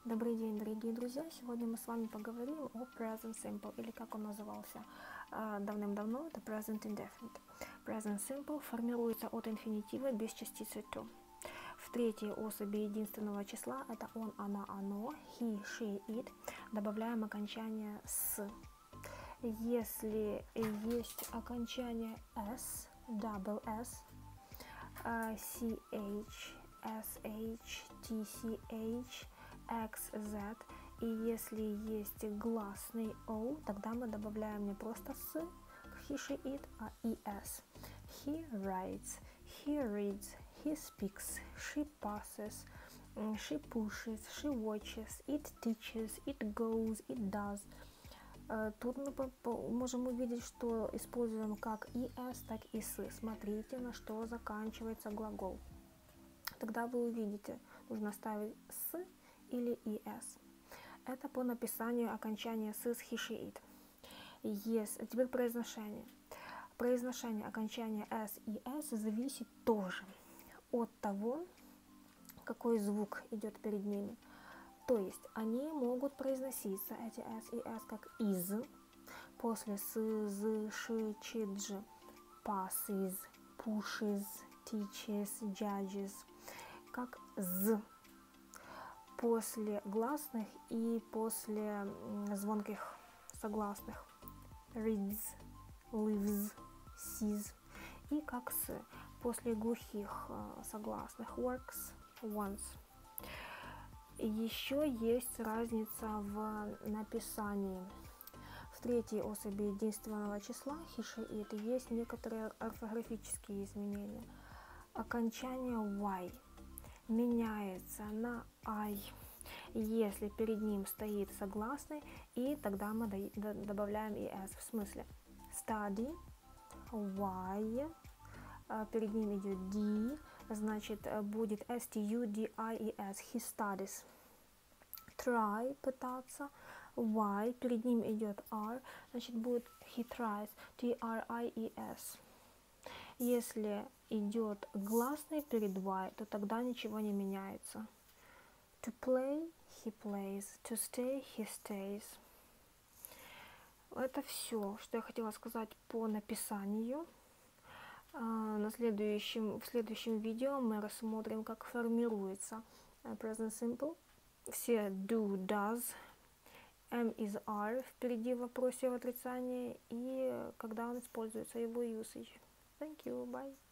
Добрый день, дорогие друзья! Сегодня мы с вами поговорим о Present Simple, или как он назывался давным-давно, это Present Indefinite. Present Simple формируется от инфинитива без частицы to. В третьей особи единственного числа это он, она, оно, he, she, it. Добавляем окончание с. Если есть окончание s, double s, ch, sh, tch, xz, и если есть гласный o, тогда мы добавляем не просто с к he, she, it, а es. He writes, he reads, he speaks, she passes, she pushes, she watches, it teaches, it goes, it does. Тут мы можем увидеть, что используем как es, так и с. Смотрите, на что заканчивается глагол. Тогда вы увидите, нужно ставить с или es. Это по написанию окончания с he, she, it. Yes. Теперь произношение. Произношение окончания s и s зависит тоже от того, какой звук идет перед ними. То есть они могут произноситься, эти s и s, как is, после с, з, ш, ч, дж, passes, pushes, teaches, judges, как з, после гласных и после звонких согласных, reads, lives, sees, и как с, после глухих согласных, works, wants. Еще есть разница в написании. В третьей особи единственного числа he, she, it есть некоторые орфографические изменения. Окончание y меняется на I, если перед ним стоит согласный, и тогда мы добавляем es. В смысле study, y, перед ним идет d, значит будет studies, he studies. Try, пытаться, y, перед ним идет r, значит будет he tries, tries. Если идет гласный перед y, то тогда ничего не меняется. To play, he plays, to stay, he stays. Это все, что я хотела сказать по написанию. В следующем видео мы рассмотрим, как формируется Present Simple. Все do, does, am is are впереди в вопросе в отрицании, и когда он используется, его usage. Thank you, bye.